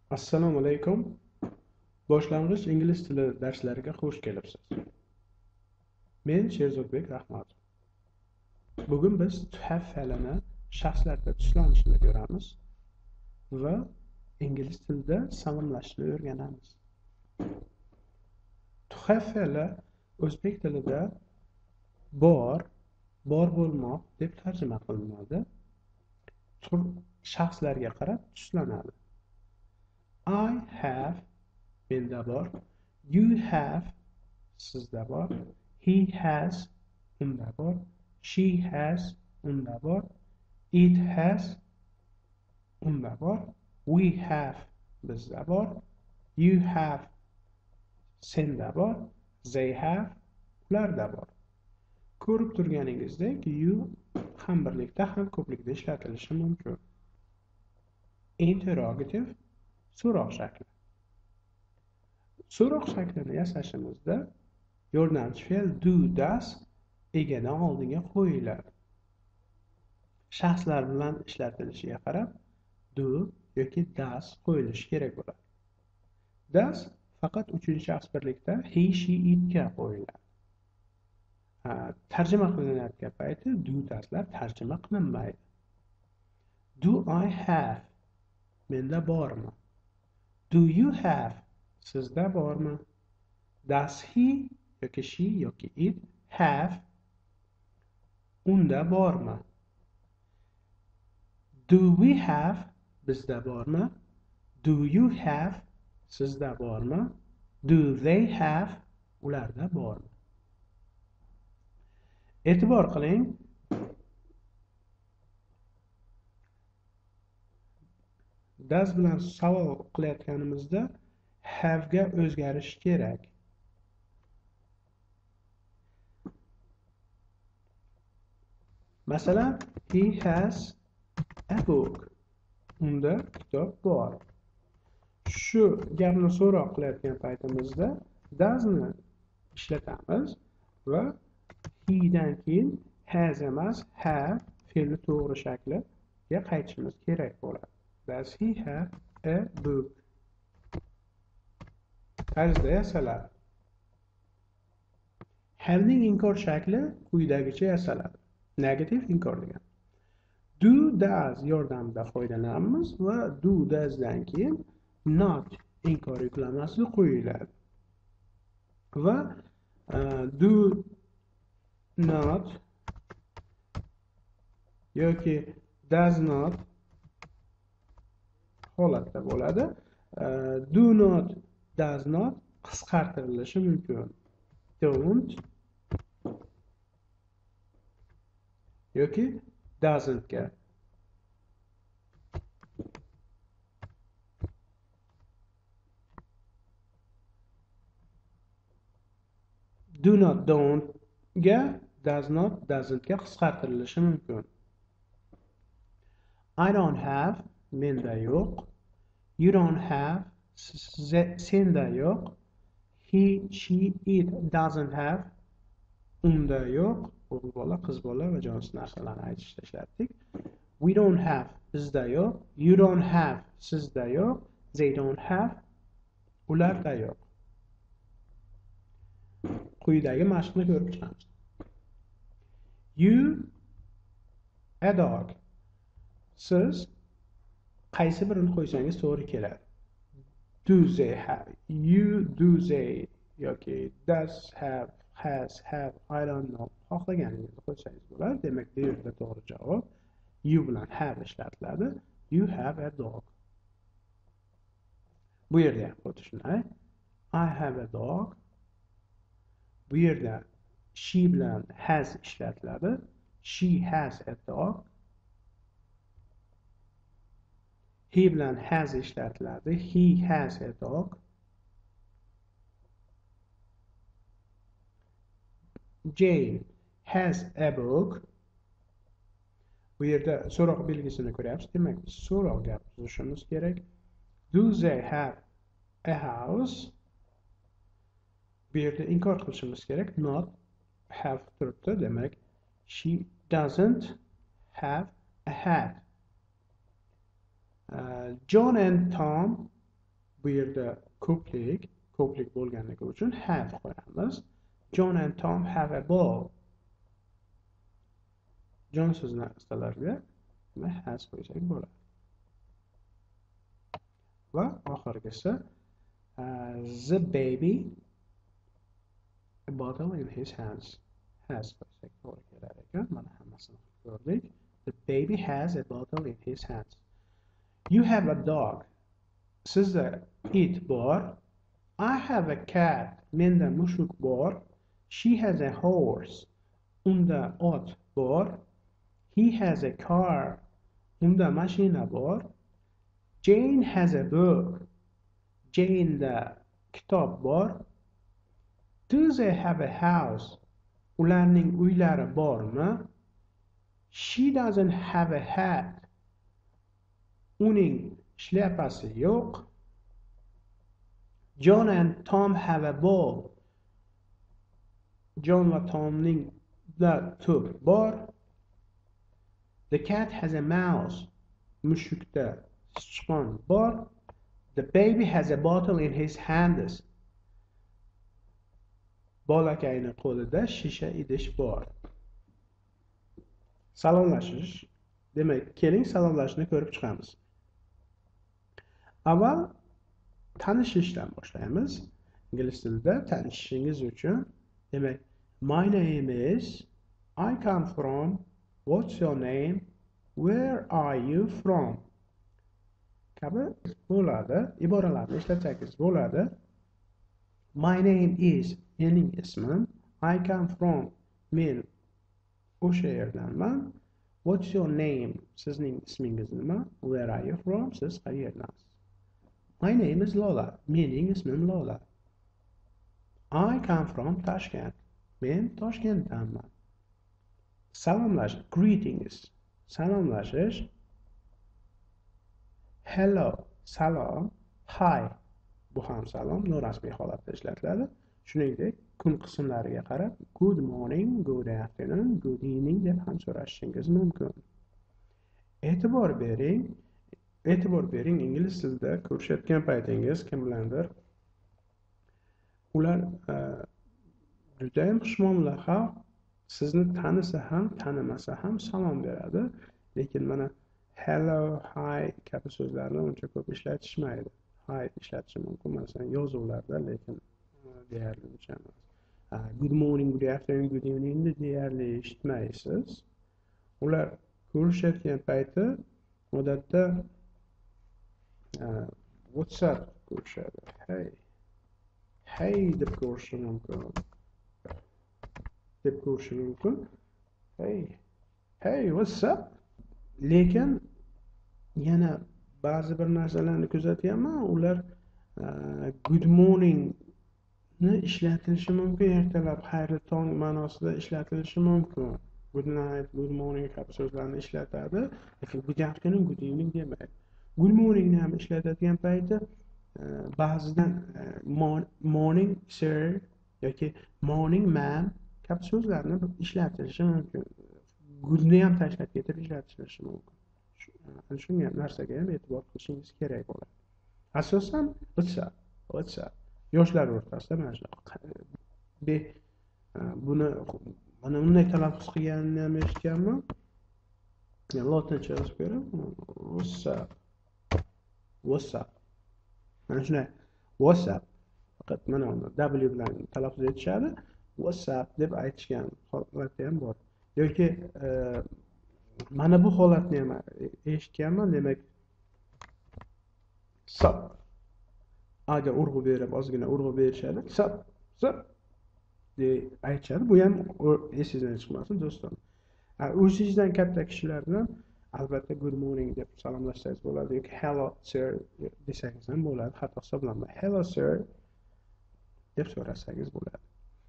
Assalomu alaykum. Boshlang'ich ingliz tili darslariga xush kelibsiz. Men Sherzodbek Rahmatov. Bugun biz to have fe'lini shaxslarda tuslanishini ko'ramiz va ingliz tilida salomlashishni o'rganamiz. To have fe'li o'zbek tilida bor bo'lmoq deb tarjima qilinadi. Shaxslarga qarab tuslanadi. I have menda bor, you have sizda bor, he has unda bor, she has unda bor, it has unda bor, we have bizda bor, you have senda bor, they have ularda bor. Ko'rib turganingizdek, you ham birlikda ham ko'plikda ishlatilishi mumkin. Interrogative so'roq shakli. So'roq shaklini yasashimizda yordamchi fe'l do, does egadan oldinga qo'yiladi. Shaxslar bilan ishlatilishiga qarab do yoki does qo'yilishi kerak bo'ladi. Does faqat uchinchi shaxs birlikda he, she, it ga qo'yiladi. Tarjima qilinayotgan payti do, doeslar tarjima qilinmaydi. Do I have menda bormi? Do you have sizda bormi? Does he yoki she yoki it have unda bormi? Do we have bizda bormi? Do you have sizda bormi? Do they have ularda bormi? E'tibor qiling, does bilan savol qilayotganimizda have ga o'zgarish kerak. Masalan, he has a book. Unda kitob bor. Shu gapni so'roq qilayotgan paytimizda does ni ishlatamiz va he dan keyin has emas have fe'li to'g'ri shakliga qaytishimiz kerak bo'ladi. Does he have a book? Tarzda yasaladi. Have ning inkor shakli quyidagicha yasaladi. Negative inkor degan. Do, does yordamida foydalanamiz va do, does dan keyin not inkor yuklamasi qo'yiladi. Va do not yoki does not holatda bo'ladi. Do not, does not qisqartirilishi mumkin. Don't yoki doesn't ga. Do not, don't ga, does not, doesn't ga qisqartirilishi mumkin. I don't have menda yo'q. You don't have senda yo'q. He, she, it doesn't have unda yo'q. O'g'il bola, qiz bola va jonsiz narsalarni aytishda ishlatdik. We don't have bizda yo'q. You don't have sizda yo'q. They don't have ularda yo'q. Quyidagi mashqni ko'rib chiqamiz. You a dog. Siz qaysi birini qo'ysangiz to'g'ri keladi. Do they have, you, do they yoki does have, has, have, I don't know. Xohlaganingizni qo'ysangiz bo'ladi. Demak, bu yerda to'g'ri javob you bilan have ishlatiladi. You have a dog. Bu yerda ham xuddi shunday. I have a dog. Bu yerda she bilan has ishlatiladi. She has a dog. He bilan has ishlatiladi. He has a dog. Jane has a book. Bu yerda so'roq belgisini ko'ryapsiz. Demak, so'roq gap tuzishimiz kerak. Do they have a house? Bu yerda inkor qilishimiz kerak. Not have turibdi. Demak, she doesn't have a hat. John and Tom bu yerda ko'plik bo'lganligi uchun have qo'yamiz. John and Tom have a ball. John so'zini astalarga has qo'ysak bo'ladi. Va oxirgisi the baby a bottle in his hands. Has qo'ysak to'g'ri kelar ekan. Mana hammasini ko'rdik. The baby has a bottle in his hands. You have a dog. Sizda it bor. I have a cat. Menda mushuk bor. She has a horse. Unda ot bor. He has a car. Unda mashina bor. Jane has a book. Jane'da kitob bor. Do they have a house? Ularning uylari bormi? She doesn't have a hat. Uning shlyapasi yo'q. John and Tom have a ball. John va Tomning da to'p bor. The cat has a mouse. Mushukda sichqon bor. The baby has a bottle in his hands. Bolakayning qo'lida shisha idish bor. Salomlashish. Demak, keling salomlashishni ko'rib chiqamiz. Avval tanishishdan boshlaymiz. Ingliz tilida tanishishingiz uchun, demak, my name is, I come from, what's your name, where are you from? Kabi bo'ladi. Iboralarni ishlatsangiz bo'ladi. My name is, mening ismim. I come from, men o'sha yerdanman. What's your name? Sizning ismingiz nima? Where are you from? Siz qayerdansiz? My name is Lola. Mening ismim Lola. I come from Tashkent. Men Toshkentdanman. Salomlash, greetings. Salomlashish. Hello, salom. Hi. Bu ham salom norasmiy holatda ishlatiladi. Shuningdek, kun qismlariga qarab good morning, good afternoon, good evening deb ham so'rashingiz mumkin. E'tibor bering, ingliz tilida ko'rishayotgan paytingiz kim bilandir ular juda ham xushmuomala xalq, sizni tanisa ham, tanimasa ham salom beradi, lekin mana hello, hi kabi so'zlarni uncha ko'p ishlatishmaydi. Hi ishlatishi mumkin, masalan, yozuvlarda, lekin deyarli uncha emas. Good morning, good afternoon, good evening deyarli eshitmaysiz. Ular ko'rishayotgan payti odatda what's up ko'rishadi. Hey deb ko'rishi mumkin. Hey, what's up? Lekin yana ba'zi bir narsalarni kuzatyapman, ular good morning ni ishlatilishi mumkin, ertalab xayrli tong ma'nosida ishlatilishi mumkin. Good night, good morning kabi so'zlarni ishlatadi, lekin good afternoon, good evening demaydi. Good morning ni ham ishlatadigan payti ba'zidan morning sir yoki morning ma'am kabi so'zlarni ishlatilishi mumkin. Goodni ham tashlab ketib ishlatilishi mumkin. Shunga narsaga ham e'tibor qilishingiz kerak bo'ladi. Asosan what's up. Yoshlar o'rtasida mana shunaqa. Buni mana bunday talaffuz qilganini ham eshitganman. Lotincha yozib ko'rib, what's up. Mana shunday what's up. Faqat mana uni W bilan talaffuz etishadi. What's up deb aytishgan holati ham bor. Yoki mana bu holatni ham eshitganman, demak sup aga urg'u berib, ozgina urg'u berishadi. Sup deb aytishadi. Bu ham esingizdan chiqmasin do'stlar. O'zingizdan katta kishilar bilan albatta good morning deb salomlashsangiz bo'ladi yoki hello sir desangiz ham bo'ladi. Xato hisoblanmaydi. Hello sir deb so'rasangiz bo'ladi.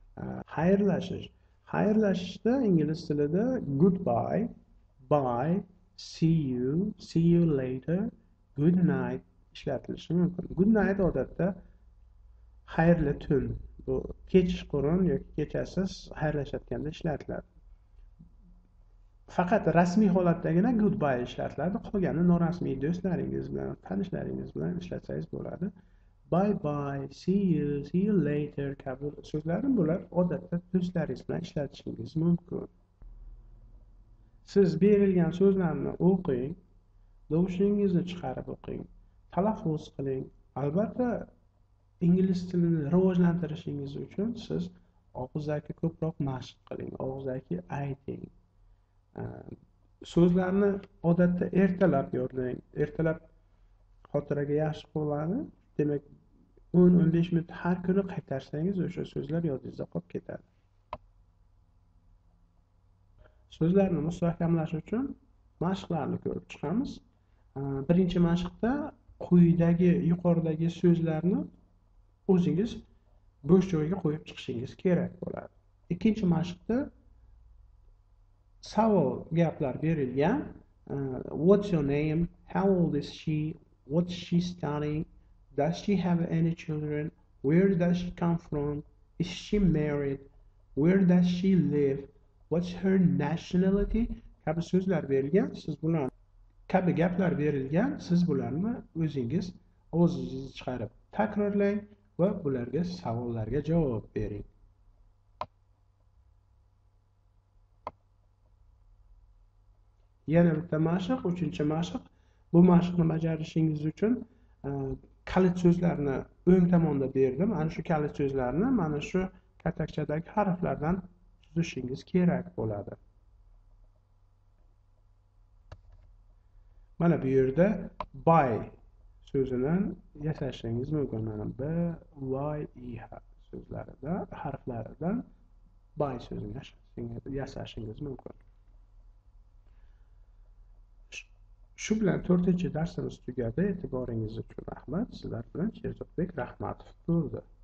Xayrlashishda ingliz tilida goodbye, bye, see you later, good night ishlatilishi mumkin. Good night odatda xayrli tun, bu kechqurun yoki kechasiz xayrlashayotganda ishlatiladi. Faqat rasmiy holatdagina goodbye ishlatiladi. Qolgani norasmiy do'stlaringiz bilan, tanishlaringiz bilan ishlatsangiz bo'ladi. bye bye, see you later kabi so'zlarni bular odatda do'stlaringiz bilan ishlatishingiz mumkin. Siz berilgan so'zlarni o'qing, dovushingizni chiqarib o'qing, talaffuz qiling. Albatta, ingliz tilini rivojlantirishingiz uchun siz og'zaki ko'proq mashq qiling, og'zaki ayting. So'zlarni odatda ertalab yodlang. Ertalab xotiraga yaxshi qoladi. Demak, 10-15 minut har kuni qaytarsangiz o'sha so'zlar yodingizda qolib ketadi. So'zlarni mustahkamlash uchun mashqlarni ko'rib chiqamiz. Birinchi mashqda yuqoridagi so'zlarni o'zingiz bo'sh joyga qo'yib chiqishingiz kerak bo'ladi. Ikkinchi mashqda savol gaplar berilgan. What's your name? How old is she? What's she studying? Does she have any children? Where does she come from? Is she married? Where does she live? What's her nationality? Kabi so'zlar berilgan. Kabi gaplar berilgan. Siz bularni o'zingiz og'zingizni chiqarib takrorlang va bularga savollarga javob bering. Yana bitta mashq, 3-mashq. Bu mashqni bajarishingiz uchun kalit so'zlarni o'ng tomonda berdim. Ana shu kalit so'zlarni mana shu katakchadagi harflardan tuzishingiz kerak bo'ladi. Mana bu yerda by so'zini yasashingiz mumkin. Mana b, y, i so'zlarida harflaridan by so'zini yasashingiz mumkin. Shu bilan 4-darsimiz tugadi. E'tiboringiz uchun rahmat. Sizlar bilan Sherzodbek Rahmatov bo'ldi.